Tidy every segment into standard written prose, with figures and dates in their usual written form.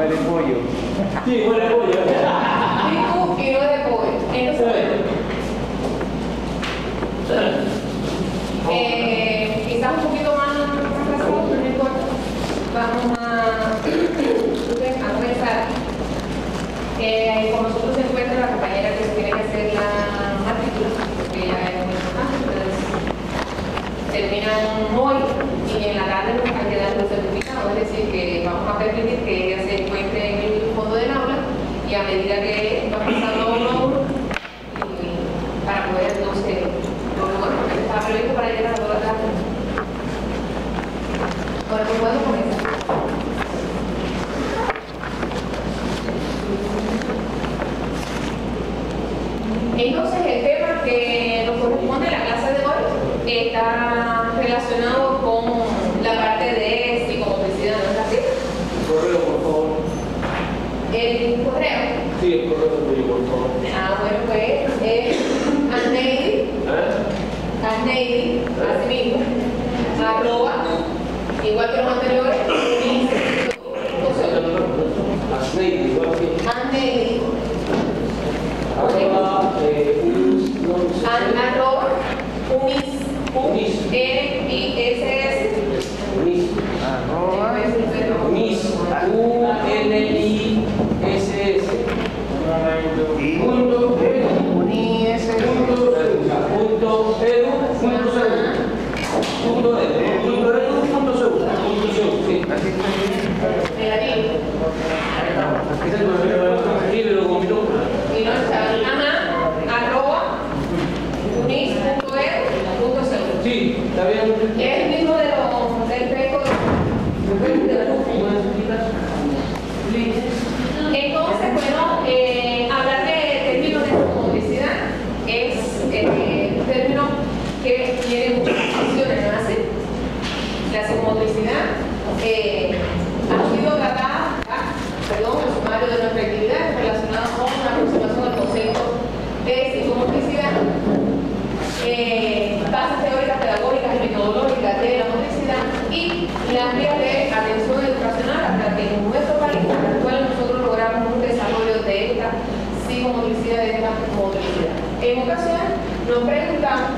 es de pollo. Sí, huele a pollo. Y no es de pollo. Entonces, quizás un poquito más razón, no importa. Vamos a comenzar. Con nosotros se encuentra la compañera que tiene que hacer la matrícula, porque ya es muy importante, entonces terminan hoy y en la tarde nos han quedado los certificados, es decir, que vamos a permitir que ella se encuentre en el fondo del aula y a medida que va pasando uno a uno, para poder entonces, bueno, porque estaba previsto para llegar a toda la tarde. Ahora, pues puedo comenzar. Entonces, el tema que nos corresponde en la clase de hoy está relacionado con la parte de psicomotricidad, ¿no es así? El correo, por favor. El correo. Sí, el correo tuyo, por favor. Bueno, pues Anneidi, así mismo, arroba, igual que los anteriores, Asneidi, igual que. Anneidi. Arroba, Arroba unis, Unis. N-I-S-S. Unis. Unis. U-N-I-S-S. Punto edu. Unís. Punto edu. Sí. Negativo. Escríbelo con minúsculas. Y no está arroba unis.edu.co. Sí, está bien. Es el mismo del texto de la luz. Entonces, bueno, hablar de términos de psicomotricidad es un término que tiene muchas funciones, ¿no es así? La psicomotricidad ha sido tratada, el sumario de nuestra actividad relacionado con una aproximación al concepto de psicomotricidad, bases teóricas, pedagógicas y metodológicas de la motricidad y las vías de atención educacional hasta que en nuestro país actual nosotros logramos un desarrollo de esta psicomotricidad, de esta motricidad. En ocasiones nos preguntamos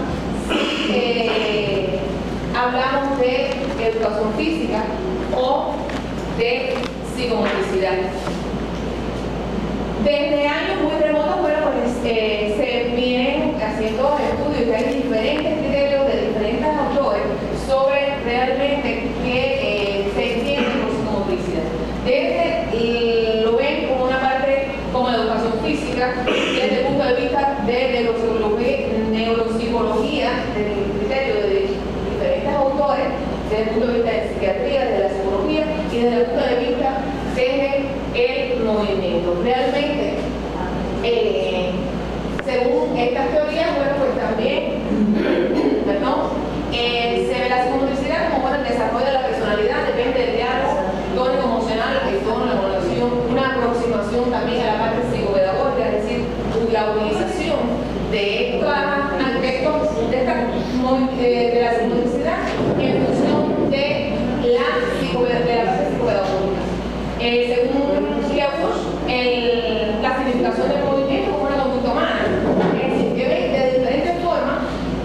si hablamos de educación física o de psicomotricidad. Desde años muy remotos, bueno, pues se vienen haciendo estudios y hay diferentes criterios de diferentes autores sobre realmente qué se entiende por psicomotricidad. Desde lo ven como una parte como la educación física, desde el punto de vista de neuropsicología, del criterio de diferentes autores, desde el punto de vista de psiquiatría, de la psicología y desde el punto de vista desde el movimiento. Realmente, según estas teorías, bueno, pues también, se ve la psicomotricidad como, bueno, el desarrollo de la personalidad, depende del diálogo, tónico emocional, el tono, la evaluación, una aproximación también a la parte psicopedagógica, es decir, la utilización de estos aspectos de la psicomotricidad en función de la parte psicopedagógica. Según Claudius, la significación del movimiento como una conducta humana, es decir, que ve de diferentes formas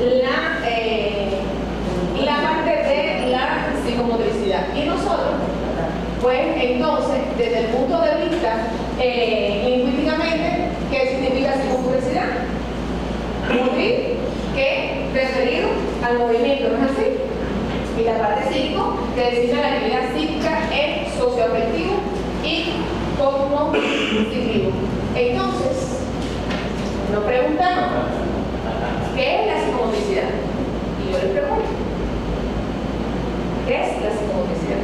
la parte de la psicomotricidad. Y nosotros, pues entonces, desde el punto de vista lingüísticamente, ¿qué significa psicomotricidad? Motriz, que referido al movimiento, ¿no es así? Y la parte psíquico, que designa la actividad psíquica, es socioafectivo y cognitivo. Entonces, nos preguntamos, ¿qué es la psicomotricidad? Y yo les pregunto, ¿qué es la psicomotricidad?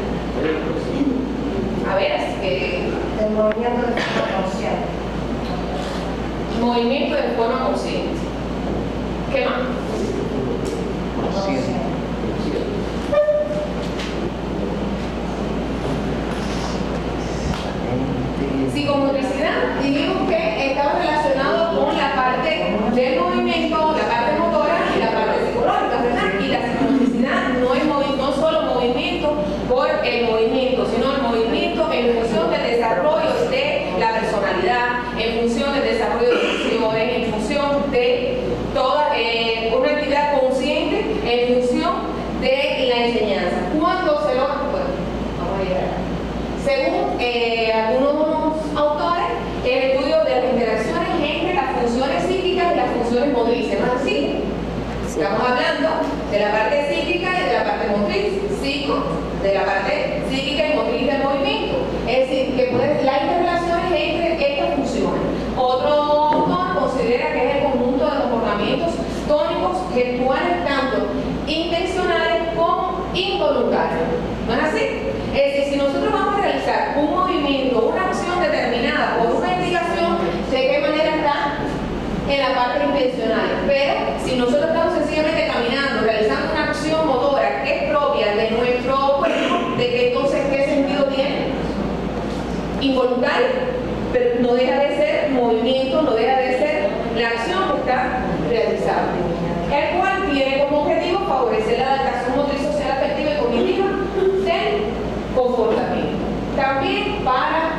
A ver, el movimiento de forma consciente. Movimiento de forma consciente. ¿Qué más? Consciente. Psicomotricidad, dijimos que estaba relacionado con la parte del movimiento, la parte motora y la parte psicológica, ¿verdad? Y la psicomotricidad no es no solo movimiento por el movimiento, sino el movimiento en función del desarrollo algunos autores el estudio de las interacciones entre las funciones psíquicas y las funciones motrices, ¿no es así? Estamos hablando de la parte psíquica y de la parte motriz, psico, de la parte psíquica y motriz del movimiento. Es decir, que las interrelaciones entre estas funciones. Otro autor considera que es el conjunto de comportamientos tónicos gestuales tanto intencionales como involuntarios. ¿No es así? Es decir, si nosotros vamos a realizar un movimiento, una acción determinada por una indicación, ¿de qué manera está? En la parte intencional. Pero si nosotros estamos sencillamente caminando, realizando una acción motora que es propia de nuestro cuerpo, ¿de qué entonces qué sentido tiene? Involuntario, pero no deja de ser movimiento, no deja de ser la acción que está realizando, el cual tiene como objetivo favorecer la adaptación motriz, social, afectiva y cognitiva del comportamiento. También para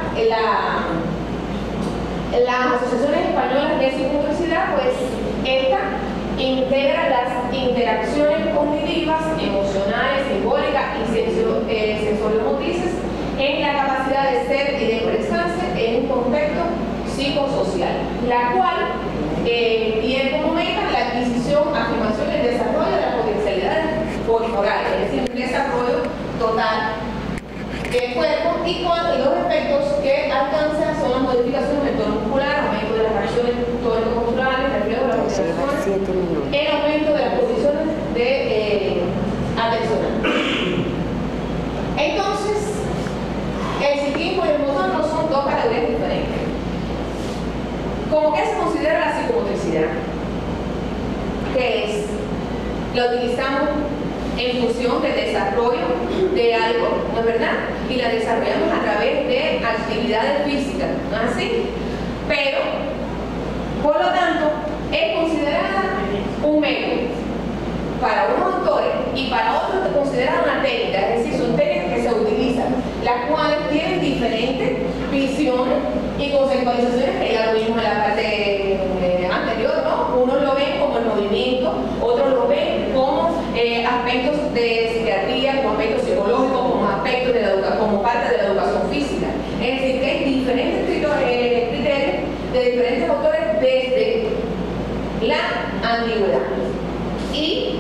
las asociaciones españolas de psicomotricidad, pues esta integra las interacciones cognitivas, emocionales, simbólicas y sensoriomotrices en la capacidad de ser y de expresarse en un contexto psicosocial, la cual tiene como meta la adquisición, afirmación y el desarrollo de las potencialidades corporales, es decir, un desarrollo total del cuerpo y los efectos que alcanza son las modificaciones del tono muscular, aumento de las reacciones tónico-musculares, reflejo de las oscilaciones, el aumento de las posiciones de atención. Entonces, el psiquismo y el motor no son dos categorías diferentes. ¿Cómo que se considera la psicomotricidad? ¿Qué es? La utilizamos en función del desarrollo de algo, ¿no es verdad? Y la desarrollamos a través de actividades físicas, ¿no es así? Pero, por lo tanto, es considerada un método. Para unos autores y para otros se considera una técnica, es decir, son técnicas que se utilizan, las cuales tienen diferentes visiones y conceptualizaciones, que ya lo vimos en la parte anterior, ¿no? Unos lo ven como el movimiento, otros lo ven como aspectos de psiquiatría, como aspectos psicológicos, como aspectos de la educación, como parte de la educación física. Es decir, que hay diferentes criterios de diferentes autores desde la antigüedad. Y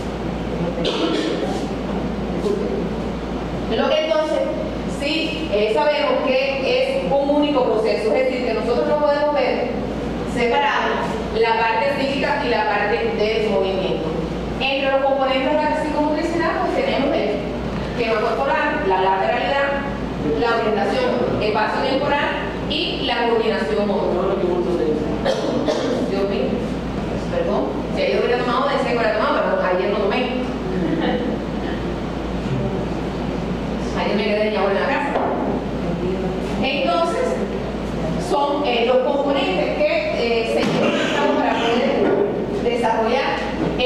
lo que entonces sí sabemos que es un único proceso, es decir, que nosotros no podemos ver separado la parte psíquica y la parte del movimiento. Entre los componentes de la psicomotricidad pues tenemos el esquema corporal, la lateralidad, la orientación espacio-temporal y la coordinación motora. Dios mío, perdón, si ayer hubiera tomado, decía que hubiera tomado, pero ayer no tomé. Ayer me quedé ya en la casa. Entonces, son los componentes que se necesitan para poder desarrollar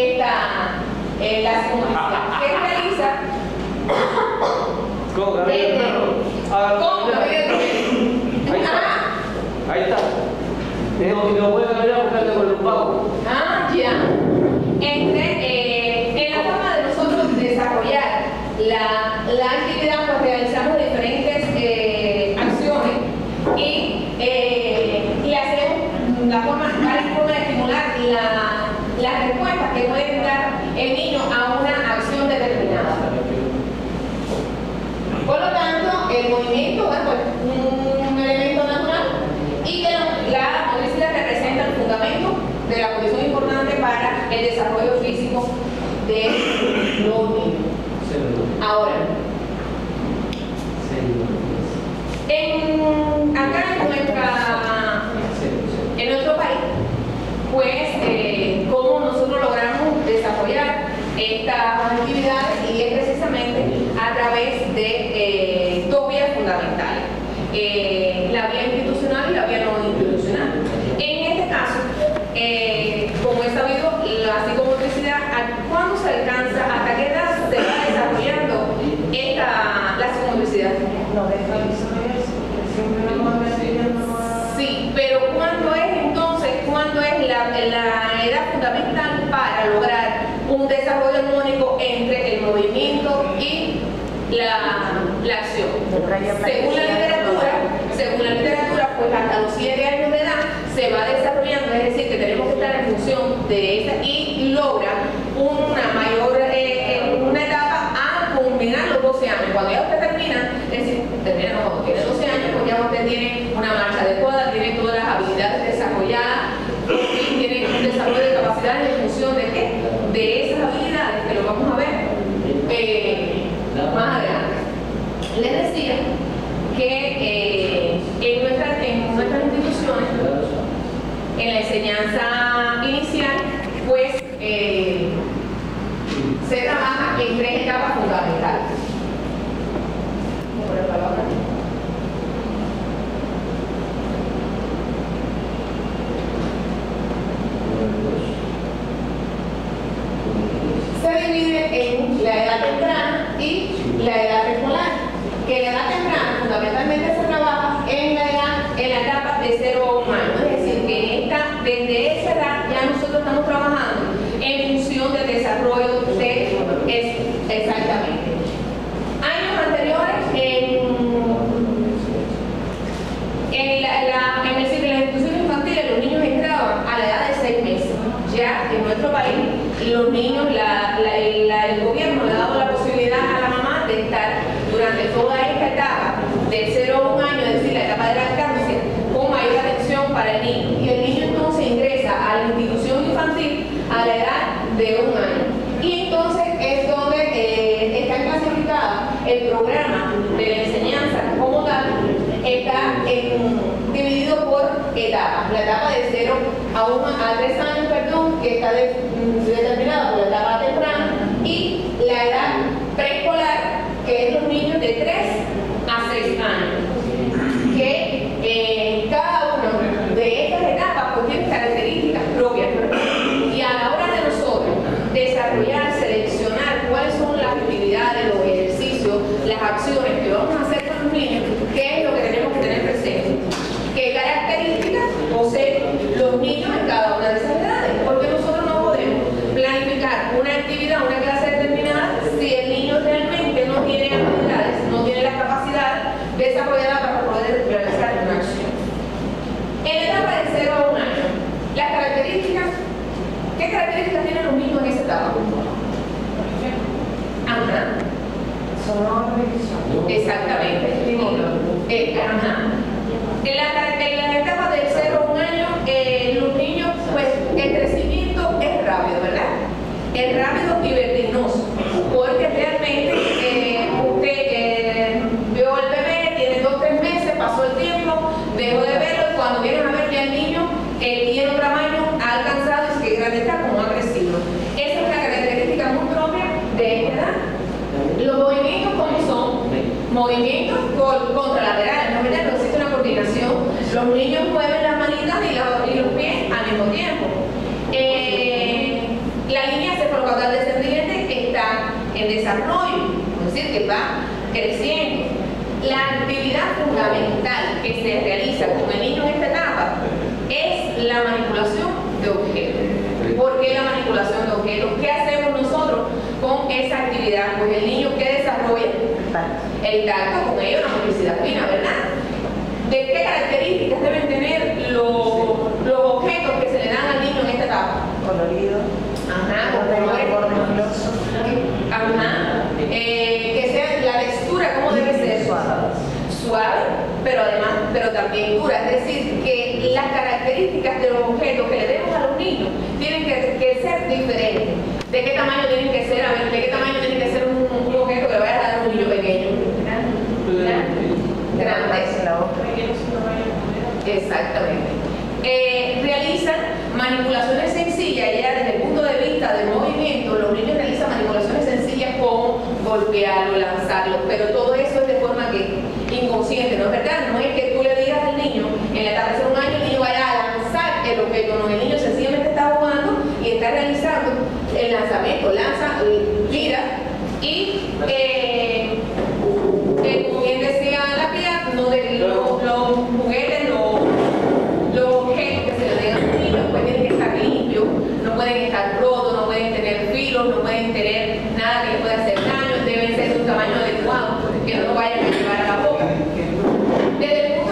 la psicomotricidad. ¿Qué realiza? ¿Cómo, Gabriel? ¿Cómo, Gabriel? Ahí está. Y lo puede cambiar buscando con el pago. Ya. En la forma de nosotros desarrollar la actividad, pues realizamos diferentes acciones y hacemos la forma de estimular las respuestas que puede dar el niño a una acción determinada. Por lo tanto, el movimiento es un elemento natural y que la motricidad representa el fundamento de la condición importante para el desarrollo físico de los niños. Ahora, acá en nuestro país, pues, cómo nosotros logramos desarrollar estas actividades, y es precisamente a través de dos vías fundamentales, la vía institucional y la vía no institucional. En este caso, como he sabido, la psicomotricidad, ¿cuándo se alcanza? ¿Hasta qué edad se va desarrollando la psicomotricidad? No, siempre no vamos a Sí, pero ¿cuándo es entonces, cuándo es la edad fundamental para lograr un desarrollo armónico entre el movimiento y la acción? Según la literatura, 7 años de edad se va desarrollando, es decir, que tenemos que estar en función de esa y logra una mayor, una etapa a culminar los 12 años. Cuando ya usted termina, es decir, termina no, cuando tiene 12 años, pues ya usted tiene una marcha adecuada, tiene todas las habilidades desarrolladas y tiene un desarrollo de capacidades en función de qué, de esas habilidades que lo vamos a ver más adelante. Les decía que en nuestras instituciones, en la enseñanza inicial, pues se trabaja en 3 etapas fundamentales. Se divide en la edad temprana y la edad preescolar, que la edad temprana fundamentalmente se trabaja en la etapa de 0 a 1 año, es decir, que desde esa edad ya nosotros estamos trabajando en función del desarrollo de eso, exactamente. Años anteriores, en las instituciones infantiles los niños entraban a la edad de 6 meses. Ya en nuestro país, los niños, el gobierno le ha dado la posibilidad a la mamá de estar durante toda esta etapa, de 0 a 1 año, es decir, la etapa de lactancia, con mayor atención para el niño. Y el niño entonces ingresa a la institución infantil a la edad de 1 año. Y entonces es donde está clasificado el programa de la enseñanza como tal, está dividido por etapas. La etapa de 0 a 3 años, que está determinada por la etapa temprana, y la edad preescolar, que es los niños de 3 a 6 años, que cada una de estas etapas pues tiene características propias, y a la hora de nosotros desarrollar, seleccionar cuáles son las actividades, los ejercicios, las acciones que vamos a hacer con los niños, qué es lo que tenemos que tener presente, qué características poseen los niños en cada una de esas edades, porque nosotros no podemos planificar una actividad, una clase determinada, si el niño realmente no tiene habilidades, no tiene la capacidad desarrollada para poder realizar una acción. En la etapa de 0 a 1 año, las características, ¿qué características tienen los niños en esa etapa? Ajá. Sonora repetición. Exactamente. Ajá. En la etapa del 0 a 1 año, los niños, pues el crecimiento es rápido, ¿verdad? Es rápido y vertiginoso, porque realmente usted vio al bebé, tiene 2 o 3 meses, pasó el tiempo, dejó de verlo, y cuando vienen a ver ya el niño tiene un tamaño, ha alcanzado y que grande está, como ha crecido. Esa es una característica muy propia de esta edad. Los movimientos, ¿cómo son? Movimientos contralaterales, ¿no? ¿Verdad? No existe una coordinación. Los niños mueven las manitas y los pies al mismo tiempo. La línea cefalocaudal descendiente está en desarrollo, es decir, que va creciendo. La actividad fundamental que se realiza con el niño en esta etapa es la manipulación de objetos. ¿Por qué la manipulación de objetos? ¿Qué hacemos nosotros con esa actividad? Pues el niño que desarrolla el tacto, con ello la motricidad fina, ¿verdad? ¿De qué características deben tener los objetos que se le dan al niño en esta etapa? Colorido. Ajá, con colores. Ajá. Que sea la textura, ¿cómo debe ser? Suave, pero también dura. Es decir, que las características de los objetos que le demos a los niños tienen que ser diferentes. ¿De qué tamaño tienen que ser? A ver, ¿de qué tamaño tiene que ser un objeto que le vaya a dar a un niño pequeño? Grande. Exactamente. Realizan manipulaciones sencillas, ya desde el punto de vista del movimiento, los niños realizan manipulaciones sencillas como golpearlo, lanzarlo, pero todo eso es de forma que inconsciente, ¿no es verdad? No es que tú le digas al niño, en la etapa de 1 año, el niño vaya a lanzar el objeto, no, el niño sencillamente está jugando y está realizando el lanzamiento, lanza, tira y como bien decía la tía, no de los juguetes, los objetos que se le den a los niños pues tienen que estar limpios, no pueden estar rotos, no pueden tener filos, no pueden tener nada que les pueda hacer daño, deben ser de un tamaño adecuado, que no lo vayan a llevar a la boca. Desde el punto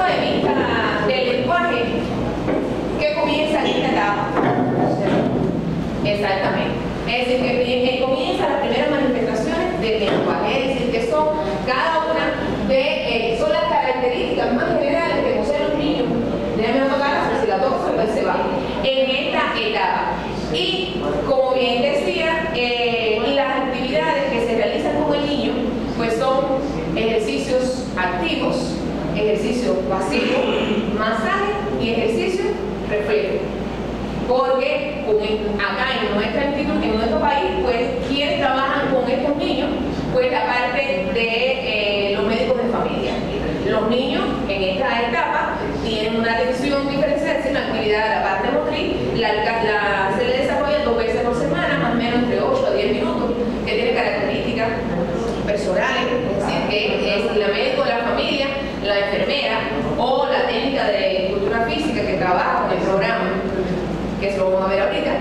Exactamente. Es decir, que comienzan las primeras manifestaciones del lenguaje, es decir, que son cada una de, son las características más generales que poseen los niños. Déjame no tocar, si la toco, pues se va. En esta etapa. Y, como bien decía, las actividades que se realizan con el niño, pues son ejercicios activos, ejercicio pasivo, masaje y ejercicio reflejo. Porque acá en nuestro país, pues, ¿quiénes trabajan con estos niños? Pues la parte de los médicos de familia. Los niños en esta etapa tienen una atención diferencial, es decir, una actividad de la parte motriz, se le desarrolla 2 veces por semana, más o menos entre 8 a 10 minutos, que tiene características personales, es decir, que es la médico de la familia, la enfermera o la técnica de cultura física que trabaja con el programa, que eso lo vamos a ver ahorita,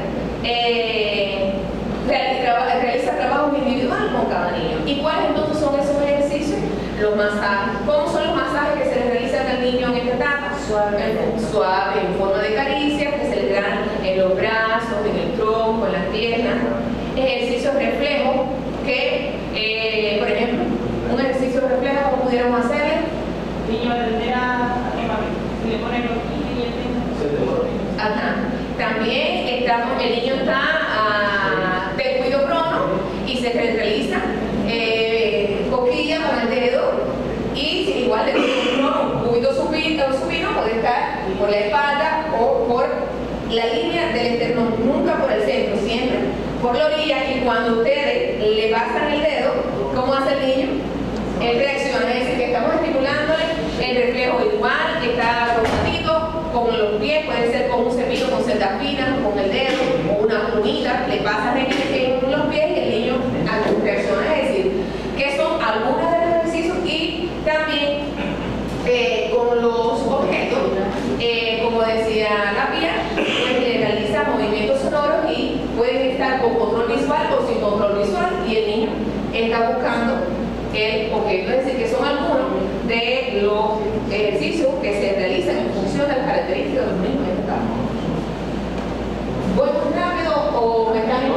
realiza trabajos individuales con cada niño. ¿Y cuáles entonces son esos ejercicios? Los masajes. ¿Cómo son los masajes que se le realizan al niño en esta etapa? Suave, en forma de caricias, que se le dan en los brazos, en el tronco, en las piernas. Ejercicios reflejos, que, por ejemplo, un ejercicio reflejo, ¿cómo pudiéramos hacerle? Niño aprender a si le ponen los y el Ajá. También el niño está de cuido prono y se realiza coquilla con el dedo y si igual de cuido cúbito supino puede estar por la espalda o por la línea del esternón, nunca por el centro, siempre por la orilla. Y cuando ustedes le pasan el dedo, ¿cómo hace el niño? Él reacciona, es decir, que estamos estimulándole el reflejo igual, que está rotadito, con los pies, puede ser con un cepillo, con celdas finas, con el dedo, o una plumita, le pasas en los pies y el niño reacciona, es decir, que son algunos de los ejercicios. Y también con los objetos, como decía Lapia, pues le realiza movimientos sonoros y pueden estar con control visual o sin control visual, y el niño está buscando el objeto, es decir, que son algunos de los ejercicios que se realizan en función de las características de los niños en esta etapa. ¿Voy muy rápido o me están?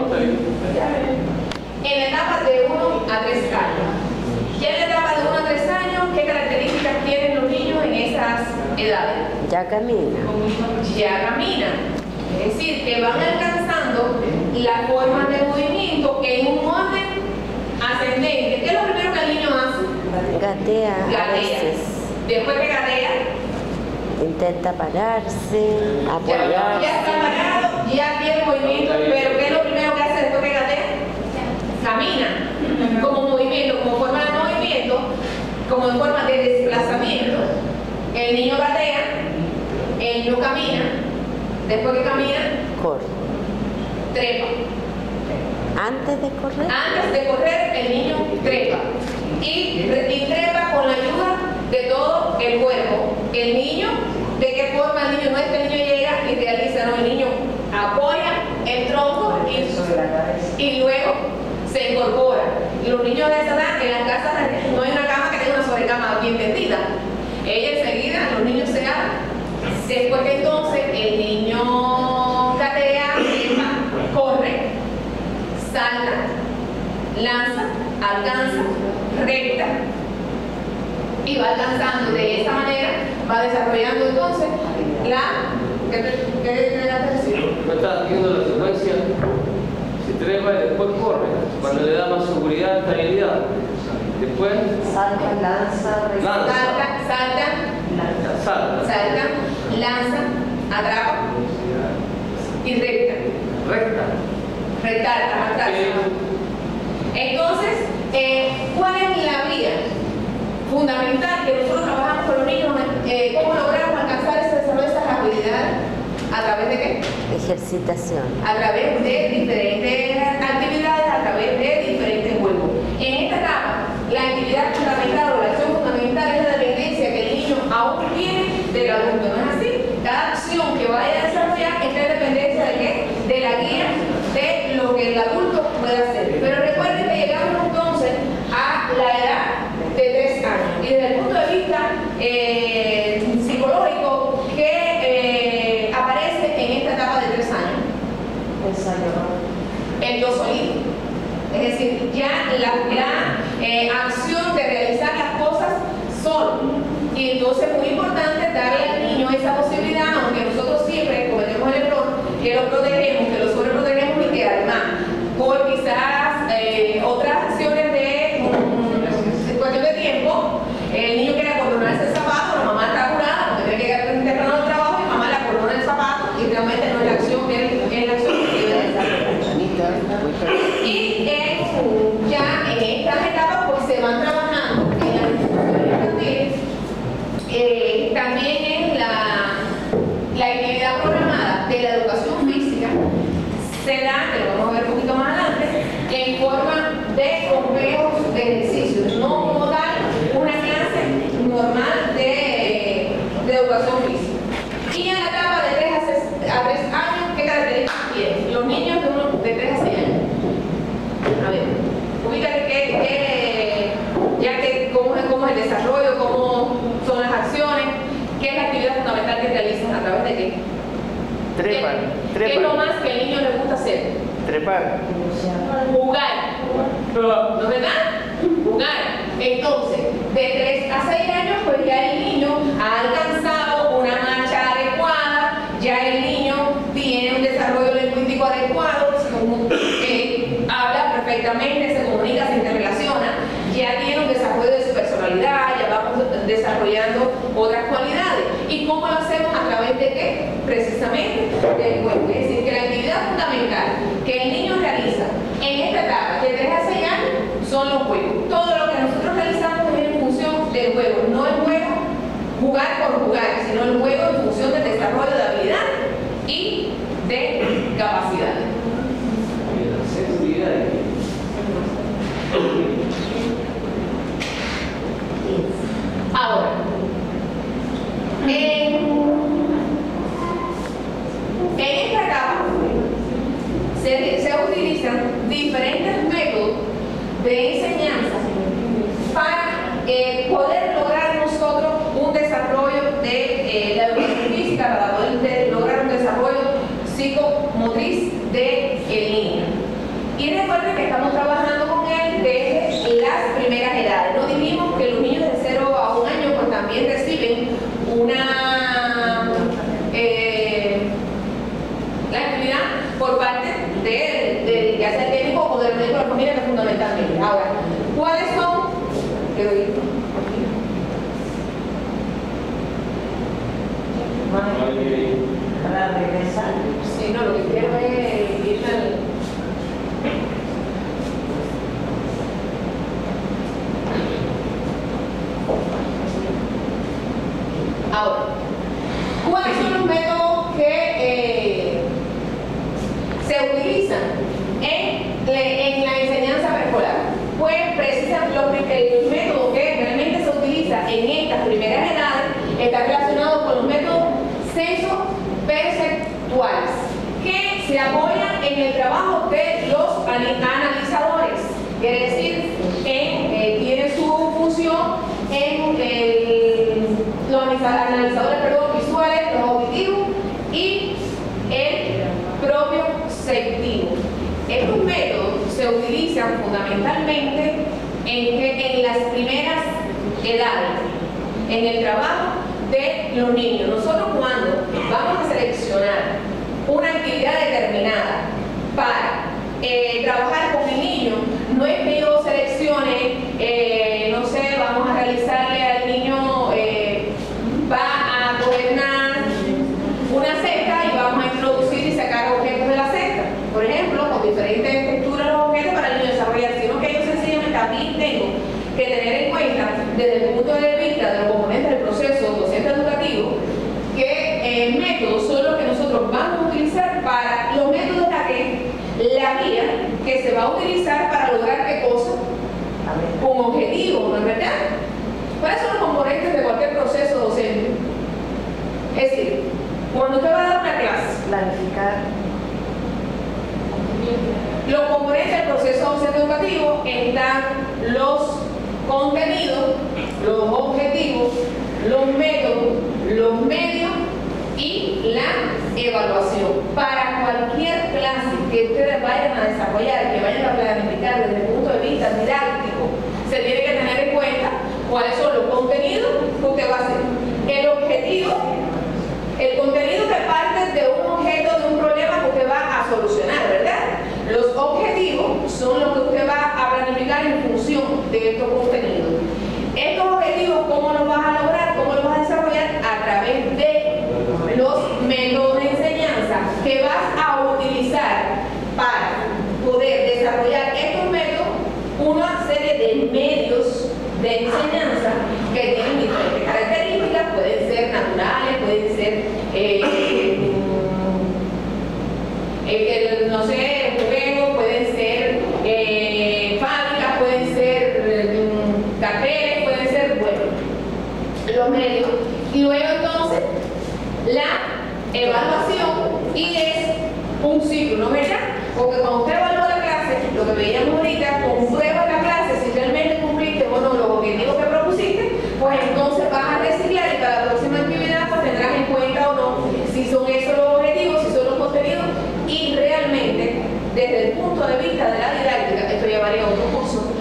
En la etapa de 1 a 3 años. Ya en la etapa de 1 a 3 años, ¿qué características tienen los niños en esas edades? Ya camina. Ya caminan. Es decir, que van alcanzando la forma de movimiento en un orden ascendente. ¿Qué es lo primero que el niño hace? Gatea a veces. Después que gatea, Intenta pararse, ya apoyarse. está parado, ya tiene movimiento, pero ¿qué es lo primero que hace después que gatea? Camina, como movimiento, como forma de movimiento, como en forma de desplazamiento. El niño gatea, el niño camina, después que camina, Corre. trepa. Antes de correr, Antes de correr, el niño trepa. Y trepa con la ayuda de todo el cuerpo. El niño, ¿de qué forma el niño? No es que el niño llega y realiza, no, el niño apoya el tronco y luego se incorpora. Los niños de esa edad, en las casas no hay una cama que tenga una sobrecama bien tendida. Ella enseguida, los niños se abren. Después que entonces el niño gatea, trepa, corre, salta, lanza, alcanza, recta y va alcanzando. De esa manera va desarrollando entonces ¿qué te decir? No está haciendo la secuencia, se trepa y después corre, cuando le da más seguridad, estabilidad. Después salta, lanza, salta, lanza, atrapa y recta. Atrás. Entonces, ¿cuál es la vía fundamental que nosotros trabajamos con los niños? ¿Cómo logramos alcanzar ese desarrollo de esas habilidades? ¿A través de qué? ejercitación. A través de diferentes actividades, a través de diferentes juegos. En esta etapa, la actividad fundamental o la acción fundamental es la dependencia que el niño aún tiene del adulto, ¿no es así? Cada acción que vaya a desarrollar está en dependencia de qué? De la guía de lo que el adulto puede hacer. Pero recuerden que llegamos entonces a la edad de 3 años. Y desde el punto de vista psicológico, ¿qué aparece en esta etapa de 3 años? Ensayo. decir, ya la acción de realizar las cosas solo. Y entonces es muy importante darle al niño esa posibilidad, aunque nosotros siempre cometemos el error, que lo protegemos, que lo sobreprotegemos y que además, por quizás otras acciones de cuestión de tiempo, el niño quiere acordonarse el zapato, la mamá está apurada porque tiene que llegar temprano al trabajo y mamá le acordona el zapato y realmente no es la acción que es la acción que debe desarrollar. Y ya en estas etapas pues se van trabajando en las instituciones infantiles. También en la actividad programada de la educación física se da, que lo vamos a ver un poquito más adelante, en forma de complejos de ejercicios, no como tal una clase normal de educación física. Y en la etapa de 3 a 3 años, ¿qué características tienen? Los niños de 3 a 6 años. A ver, ubícate cómo es el desarrollo, cómo son las acciones, qué es la actividad fundamental que realizan, a través de qué. Trepar. ¿Qué es lo más que al niño le gusta hacer? Trepar. Jugar. ¿No es verdad? Jugar. Entonces, de 3 a 6 años, pues ya el niño ha alcanzado una marcha adecuada, ya el niño tiene un desarrollo lingüístico adecuado, habla perfectamente, se comunica, se interrelaciona, ya tiene un desarrollo de su personalidad, ya vamos desarrollando otras cualidades. ¿Y cómo lo hacemos? ¿A través de qué? Precisamente del juego. Es decir, que la actividad fundamental que el niño realiza en esta etapa de 3 a 6 años son los juegos. Todo lo que nosotros realizamos es en función del juego, no el juego jugar por jugar, sino el juego en función del desarrollo de habilidad y de capacidades. Ahora, en esta etapa se utilizan diferentes métodos de enseñanza para poder lograr nosotros un desarrollo de la educación física, para poder lograr un desarrollo psicomotriz del niño. Y recuerden que estamos trabajando con él desde las primeras edades. No dijimos que los niños de 0 a 1 año pues también reciben la actividad por parte de ya sea el técnico o del médico de la familia, que fundamentalmente. Ahora, ¿cuáles son? Para regresar. Sí, no, lo que quiero es irme al... Ahora, ¿cuáles son los métodos que se utilizan en la enseñanza preescolar? Pues precisamente el método que realmente se utiliza en estas primeras edades está relacionado con los métodos senso-perceptuales, que se apoyan en el trabajo de los analizadores, es decir, tiene su función en los analizadores visuales, los auditivos y el propio selectivo. Estos métodos se utilizan fundamentalmente en las primeras edades, en el trabajo de los niños. Nosotros cuando vamos a seleccionar una actividad determinada para trabajar con el niño, no es que yo seleccione, no sé, vamos a realizarle al niño, va a coger una cesta y vamos a introducir y sacar objetos de la cesta, por ejemplo, con diferentes texturas de los objetos para el niño desarrollar, sino que yo sencillamente también tengo que tener en cuenta, desde el punto de vista de los componentes del proceso docente educativo, que métodos son los que nosotros vamos a utilizar para los métodos la guía que se va a utilizar para lograr qué cosa, un objetivo, ¿no es verdad? ¿Cuáles son los componentes de cualquier proceso docente? Es decir, cuando usted va a dar una clase, Planificar. los componentes del proceso docente educativo están los contenidos, los objetivos, los métodos, los medios y la evaluación. Para cualquier clase que ustedes vayan a desarrollar, que vayan a planificar desde el punto se tiene que tener en cuenta cuáles son los contenidos que usted va a hacer. El objetivo, el contenido que parte de un objeto, de un problema que usted va a solucionar, ¿verdad? Los objetivos son los que usted va a planificar en función de estos contenidos. Estos objetivos, ¿cómo los vas a lograr? ¿Cómo los vas a desarrollar? A través de los métodos de enseñanza que vas a utilizar para poder desarrollar estos métodos, una serie de medios de enseñanza que tienen diferentes características, pueden ser naturales, pueden ser no sé, juegos, pueden ser fábricas, pueden ser carteles, pueden ser, bueno, los medios. Y luego entonces la evaluación, y es un ciclo, ¿no es verdad? Porque cuando usted evalúa la clase, lo que veíamos ahorita, comprueba la clase si realmente cumpliste o no los objetivos que propusiste, pues entonces vas a reciclar y para la próxima actividad pues tendrás en cuenta o no si son esos los objetivos, si son los contenidos, y realmente desde el punto de vista de la didáctica, esto llevaría a otro curso,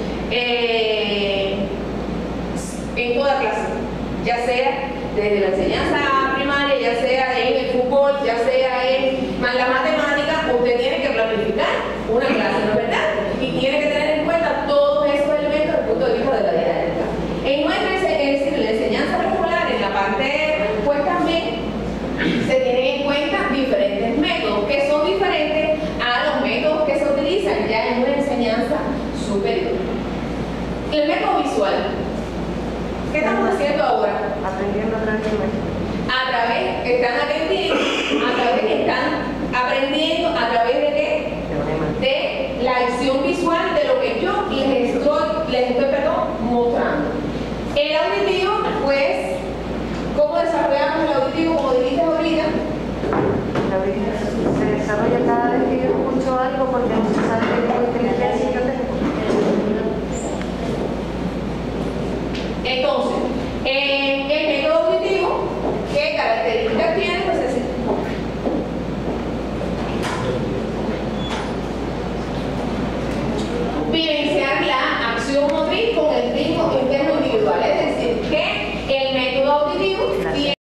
en toda clase, ya sea desde la enseñanza primaria, ya sea en el fútbol, ya sea en la matemática, usted tiene que planificar una clase, ¿no es verdad? Y tiene que tener en cuenta todos esos elementos desde el punto de vista de la didáctica. En nuestra la enseñanza preescolar, en la parte, pues también se tienen en cuenta diferentes métodos que son diferentes a los métodos que se utilizan ya en una enseñanza superior. El método visual. ¿Qué estamos haciendo ahora? Aprendiendo a través de están aprendiendo a través de qué? De la acción visual de lo que yo les estoy mostrando. El auditivo, pues, ¿cómo desarrollamos el auditivo? Como dijiste ahorita, La vida se desarrolla cada vez que yo escucho algo porque no se sabe que tengo inteligencia y yo tengo. entonces, el método auditivo, ¿qué características tiene? Pues es vivenciar la acción motriz con el ritmo interno individual, es decir, que el método auditivo tiene